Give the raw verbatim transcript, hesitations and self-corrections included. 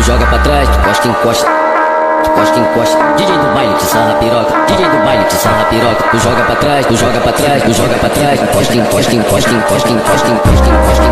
joga pra trás, tu costa, encosta. Tu costa, encosta. D J do baile te sarra piroca. D J do baile te sarra piroca. Tu joga pra trás, tu joga pra trás, tu joga pra trás. Encosta, encosta, encosta, encosta, encosta, encosta, encosta.